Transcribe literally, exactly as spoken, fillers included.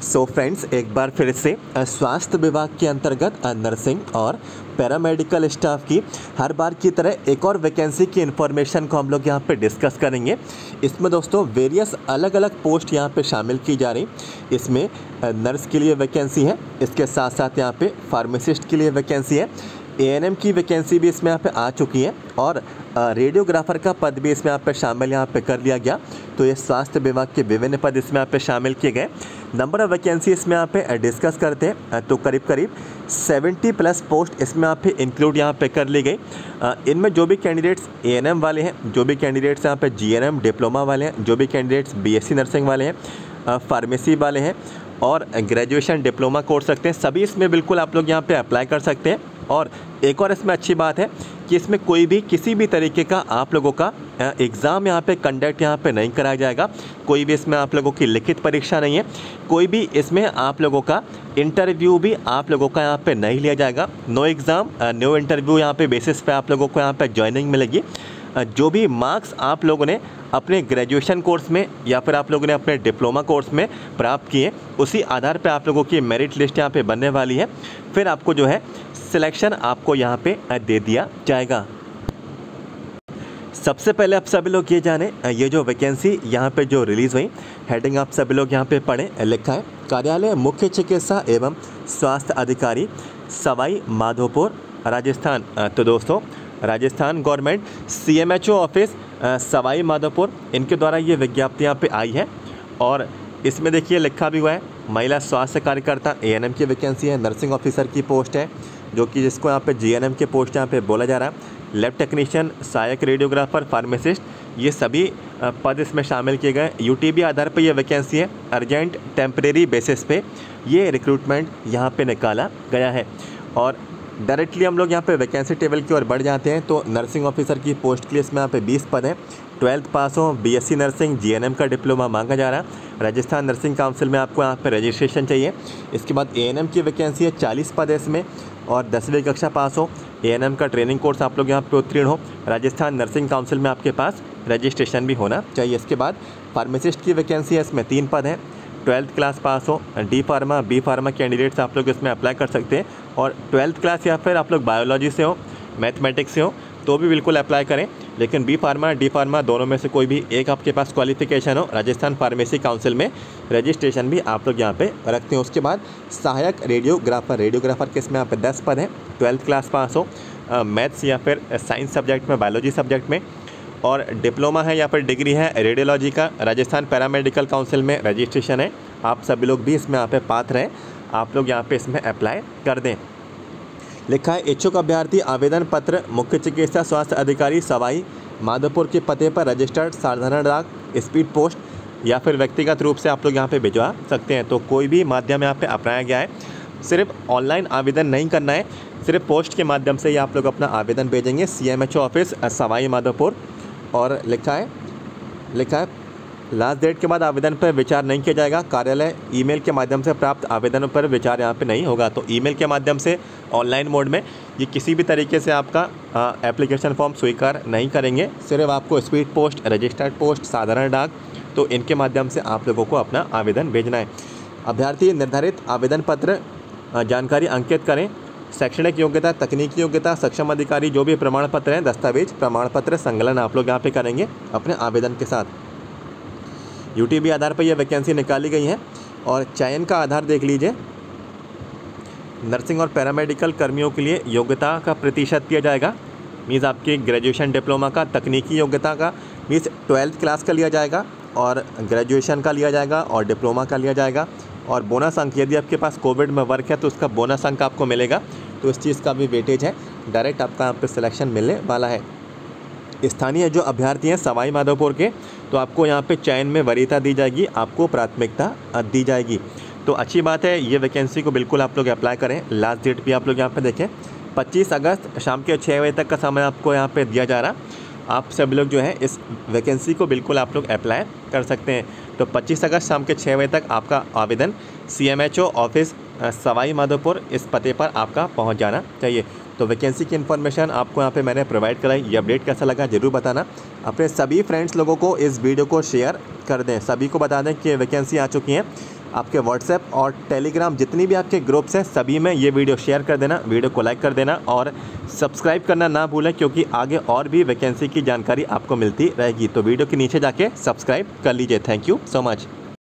So friends, एक बार फिर से अ, स्वास्थ्य विभाग के अंतर्गत अ, नर्सिंग और पैरामेडिकल स्टाफ की हर बार की तरह एक और वैकेंसी की इन्फॉर्मेशन को हम लोग यहाँ पे डिस्कस करेंगे। इसमें दोस्तों वेरियस अलग अलग पोस्ट यहाँ पे शामिल की जा रही। इसमें अ, नर्स के लिए वैकेंसी है, इसके साथ साथ यहाँ पे फार्मासिस्ट के लिए वैकेंसी है, एएनएम की वैकेंसी भी इसमें यहाँ पे आ चुकी है और रेडियोग्राफर का पद भी इसमें यहाँ पे शामिल यहाँ पे कर लिया गया। तो ये स्वास्थ्य विभाग के विभिन्न पद इसमें यहाँ पे शामिल किए गए। नंबर ऑफ वैकेंसी इसमें यहाँ पे डिस्कस करते हैं तो करीब करीब सत्तर प्लस पोस्ट इसमें यहाँ पे इंक्लूड यहाँ पे कर ली गई। इनमें जो भी कैंडिडेट्स एएनएम वाले हैं, जो भी कैंडिडेट्स यहाँ पे जीएनएम डिप्लोमा वाले हैं, जो भी कैंडिडेट्स बीएससी नर्सिंग वाले हैं, फार्मेसी वाले हैं और ग्रेजुएशन डिप्लोमा कोर्स रखते हैं, सभी इसमें बिल्कुल आप लोग यहाँ पे अप्लाई कर सकते हैं। और एक और इसमें अच्छी बात है कि इसमें कोई भी किसी भी तरीके का आप लोगों का एग्ज़ाम यहाँ पे कंडक्ट यहाँ पे नहीं कराया जाएगा। कोई भी इसमें आप लोगों की लिखित परीक्षा नहीं है, कोई भी इसमें आप लोगों का इंटरव्यू भी आप लोगों का यहाँ पे नहीं लिया जाएगा। नो एग्ज़ाम नो इंटरव्यू यहाँ पे बेसिस पे आप लोगों को यहाँ पे ज्वाइनिंग मिलेगी। जो भी मार्क्स आप लोगों ने अपने ग्रेजुएशन कोर्स में या फिर आप लोगों ने अपने डिप्लोमा कोर्स में प्राप्त किए, उसी आधार पे आप लोगों की मेरिट लिस्ट यहाँ पे बनने वाली है। फिर आपको जो है सिलेक्शन आपको यहाँ पे दे दिया जाएगा। सबसे पहले आप सभी लोग ये जाने, ये जो वैकेंसी यहाँ पे जो रिलीज़ हुई, हेडिंग आप सभी लोग यहाँ पे पढ़ें। लिखा है कार्यालय मुख्य चिकित्सा एवं स्वास्थ्य अधिकारी, सवाई माधोपुर, राजस्थान। तो दोस्तों Rajasthan government CMHO office Sawai Madhopur, इनके द्वारा ये विज्ञप्ति यहाँ पे आई है। और इसमें देखिए लिखा भी हुआ है महिला स्वास्थ्य कार्यकर्ता एएनएम की वैकेंसी है, नर्सिंग ऑफिसर की पोस्ट है जो कि जिसको यहाँ पे जीएनएम के पोस्ट यहाँ पे बोला जा रहा है, लैब टेक्नीशियन, सहायक रेडियोग्राफर, फार्मासिस्ट, ये सभी पद इसमें शामिल किए गए। यूटीबी आधार पर ये वैकेंसी है, अर्जेंट टेम्परेरी बेसिस पे ये रिक्रूटमेंट यहाँ पे निकाला गया है। और डायरेक्टली हम लोग यहाँ पे वैकेंसी टेबल की ओर बढ़ जाते हैं तो नर्सिंग ऑफिसर की पोस्ट के लिए इसमें यहाँ पे बीस पद हैं। ट्वेल्थ पास हो, बीएससी नर्सिंग, जीएनएम का डिप्लोमा मांगा जा रहा है। राजस्थान नर्सिंग काउंसिल में आपको यहाँ पे रजिस्ट्रेशन चाहिए। इसके बाद एएनएम की वैकेंसी है, चालीस पद है इसमें और दसवीं कक्षा पास हो, एएनएम का ट्रेनिंग कोर्स आप लोग यहाँ पे उत्तीर्ण हो, राजस्थान नर्सिंग काउंसिल में आपके पास रजिस्ट्रेशन भी होना चाहिए। इसके बाद फार्मासिस्ट की वैकेंसी है, इसमें तीन पद हैं, ट्वेल्थ क्लास पास हो, D pharma, B pharma candidates आप लोग इसमें अप्लाई कर सकते हैं। और ट्वेल्थ क्लास या फिर आप लोग बायोलॉजी से हो, मैथमेटिक्स से हो तो भी बिल्कुल अप्लाई करें, लेकिन बी फार्मा डी फार्मा दोनों में से कोई भी एक आपके पास क्वालिफिकेशन हो, राजस्थान फार्मेसी काउंसिल में रजिस्ट्रेशन भी आप लोग यहाँ पे रखते हैं। उसके बाद सहायक रेडियोग्राफर, रेडियोग्राफर के इसमें यहाँ पे दस पद हैं, ट्वेल्थ क्लास पास हो, मैथ्स या फिर साइंस सब्जेक्ट में, बायोलॉजी सब्जेक्ट में, और डिप्लोमा है या फिर डिग्री है रेडियोलॉजी का, राजस्थान पैरामेडिकल काउंसिल में रजिस्ट्रेशन है। आप सभी लोग भी इसमें यहाँ पे पात्र हैं, आप लोग यहाँ पे इसमें अप्लाई कर दें। लिखा है इच्छुक अभ्यर्थी आवेदन पत्र मुख्य चिकित्सा स्वास्थ्य अधिकारी सवाई माधोपुर के पते पर रजिस्टर्ड साधारण डाक, स्पीड पोस्ट या फिर व्यक्तिगत रूप से आप लोग यहाँ पे भिजवा सकते हैं। तो कोई भी माध्यम यहाँ पे अपनाया गया है, सिर्फ ऑनलाइन आवेदन नहीं करना है, सिर्फ पोस्ट के माध्यम से ही आप लोग अपना आवेदन भेजेंगे। CMHO office Sawai Madhopur. और लिखा है लिखा है लास्ट डेट के बाद आवेदन पर विचार नहीं किया जाएगा। कार्यालय ईमेल के माध्यम से प्राप्त आवेदनों पर विचार यहाँ पे नहीं होगा। तो ईमेल के माध्यम से ऑनलाइन मोड में ये किसी भी तरीके से आपका एप्लीकेशन फॉर्म स्वीकार नहीं करेंगे, सिर्फ आपको स्पीड पोस्ट, रजिस्टर्ड पोस्ट, साधारण डाक, तो इनके माध्यम से आप लोगों को अपना आवेदन भेजना है। अभ्यर्थी निर्धारित आवेदन पत्र जानकारी अंकित करें। शैक्षणिक योग्यता, तकनीकी योग्यता, सक्षम अधिकारी, जो भी प्रमाण पत्र हैं, दस्तावेज प्रमाण पत्र संकलन आप लोग यहाँ पे करेंगे अपने आवेदन के साथ। यूटीबी आधार पर यह वैकेंसी निकाली गई है और चयन का आधार देख लीजिए। नर्सिंग और पैरामेडिकल कर्मियों के लिए योग्यता का प्रतिशत दिया जाएगा, मीन्स आपकी ग्रेजुएशन डिप्लोमा का, तकनीकी योग्यता का मीन्स ट्वेल्थ क्लास का लिया जाएगा और ग्रेजुएशन का लिया जाएगा और डिप्लोमा का लिया जाएगा। और बोनस अंक, यदि आपके पास कोविड में वर्क है तो उसका बोनस अंक आपको मिलेगा, तो इस चीज़ का भी वेटेज है, डायरेक्ट आपका यहाँ पे सिलेक्शन मिलने वाला है। स्थानीय जो अभ्यर्थी हैं सवाई माधोपुर के, तो आपको यहाँ पे चयन में वरीयता दी जाएगी, आपको प्राथमिकता दी जाएगी। तो अच्छी बात है, ये वैकेंसी को बिल्कुल आप लोग अप्लाई करें। लास्ट डेट भी आप लोग यहाँ पे देखें, पच्चीस अगस्त शाम के छः बजे तक का समय आपको यहाँ पे दिया जा रहा। आप सभी लोग जो है इस वैकेंसी को बिल्कुल आप लोग अप्लाई कर सकते हैं। तो पच्चीस अगस्त शाम के छः बजे तक आपका आवेदन सीएमएचओ ऑफिस सवाई माधोपुर इस पते पर आपका पहुंच जाना चाहिए। तो वैकेंसी की इन्फॉर्मेशन आपको यहाँ पे मैंने प्रोवाइड कराई। ये अपडेट कैसा लगा ज़रूर बताना। अपने सभी फ्रेंड्स लोगों को इस वीडियो को शेयर कर दें, सभी को बता दें कि वैकेंसी आ चुकी हैं। आपके व्हाट्सएप और टेलीग्राम जितनी भी आपके ग्रुप्स हैं सभी में ये वीडियो शेयर कर देना, वीडियो को लाइक कर देना और सब्सक्राइब करना ना भूलें, क्योंकि आगे और भी वैकेंसी की जानकारी आपको मिलती रहेगी। तो वीडियो के नीचे जाके सब्सक्राइब कर लीजिए। Thank you so much.